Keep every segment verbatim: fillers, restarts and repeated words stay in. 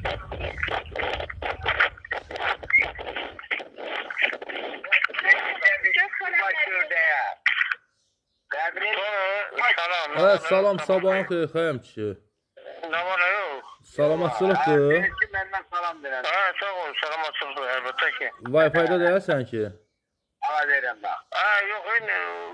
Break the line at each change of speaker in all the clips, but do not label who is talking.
Evet, salam, sabahın xeyir, xəyəm ki.
Nə var, nə yox?
Salamatçılıqdır.
Məndən salam verəm. Hə, sağ ol, salamatçılıqdır, əlbəttə ki.
Wi-Fi-da deyərsən ki.
Hə, verirəm da. Hə, yox, indi...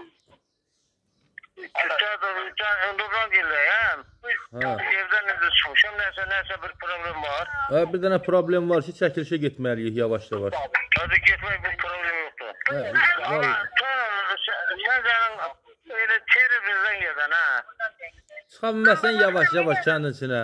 Nurdan gildəyəm. Evdən necə çıxmışam, nəsə, nəsə bir problem var.
Hə, bir dənə problem var ki, çəkilişə getməliyik yavaş-yavaş.
Hadi getmək bir problem yoxdur. Amma sən sənin elə teri bizdən gedən, hə?
Çıxa bilməsən yavaş-yavaş kəndin içinə.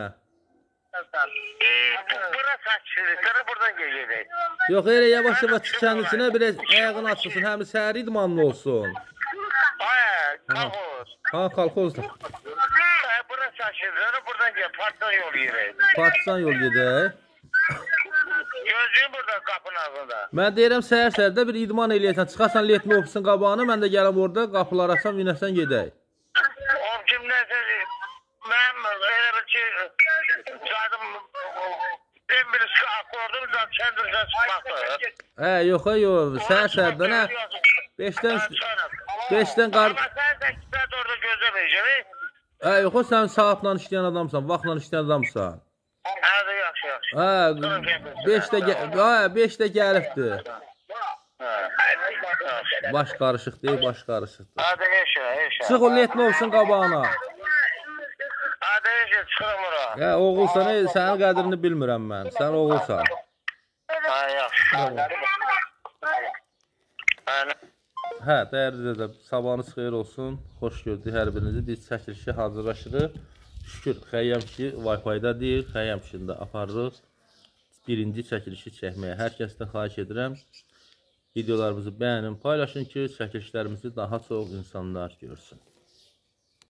Bura saçılır, sənə buradan gedək.
Yox, elə yavaş-yavaş çıx kəndin içinə, biraz ayağın açılsın, həm səhər idmanlı olsun.
Hə, kalxoz.
Ha, kalxozdur.
Bura saçılır, buradan gedək, partisan yol gedək.
Partisan yol gedək.
Gözlüyüm burada qapının ağzında.
Mən deyirəm səhər-səhərdə bir idman eləyəsən, çıxarsan letni ofisin qabağını, mən də gələm orada qapılar açsam, yinəsən gedək.
O kim nəsə, mən elə bir ki, zadım, ben birisi akordum, zaten kendimden çıkmaktır.
Hə, yox, yox, səhər-səhərdə nə? Beşdən, beşdən qar...
Amma sən sən saat orada gözləməyəcək.
Hə, yox, sən saatla işləyən adamsan, vaxtla işləyən adamsan.
Hə, də yaxşı, yaxşı.
Hə, beşdə, hə, beşdə gəlibdir. Baş qarışıq deyil, baş qarışıqdır.
Hə, də yaşa, yaşa.
Çıx o letni olsun qabağına.
Hə, də yaşa, çıxıram ora.
Hə, oğulsan, sənin qədrini bilmirəm mən, sən oğulsan.
Hə, yaxşı.
Hə, dəyərli dedəm, sabahınız xeyir olsun, xoş gördük hər birinizi, biz çəkilişi hazırlaşırıq. Şükür, xəyyəm ki, Wi-Fi-da deyil, xəyyəm kişində aparırıq. Birinci çəkilişi çəkməyə hər kəsdən xahiş edirəm. Videolarımızı bəyənin, paylaşın ki, çəkilişlərimizi daha çox insanlar görsün.